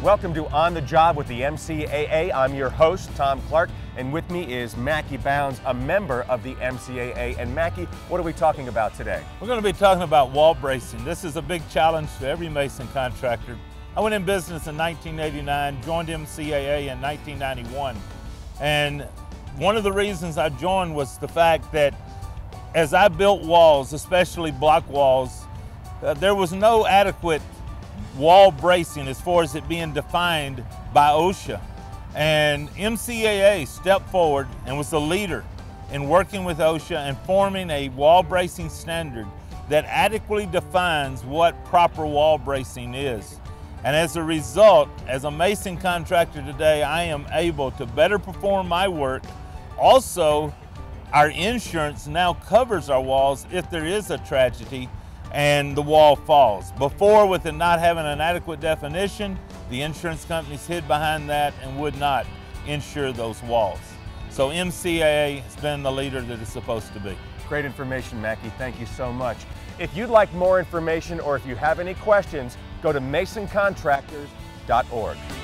Welcome to On the Job with the MCAA. I'm your host, Tom Clark, and with me is Mackie Bounds, a member of the MCAA. And Mackie, what are we talking about today? We're going to be talking about wall bracing. This is a big challenge to every mason contractor. I went in business in 1989, joined MCAA in 1991, and one of the reasons I joined was the fact that as I built walls, especially block walls, there was no adequate wall bracing as far as it being defined by OSHA. And MCAA stepped forward and was the leader in working with OSHA and forming a wall bracing standard that adequately defines what proper wall bracing is. And as a result, as a mason contractor today, I am able to better perform my work. Also, our insurance now covers our walls if there is a tragedy and the wall falls. Before, with it not having an adequate definition, the insurance companies hid behind that and would not insure those walls. So MCAA has been the leader that it's supposed to be. Great information, Mackie. Thank you so much. If you'd like more information or if you have any questions, go to masoncontractors.org.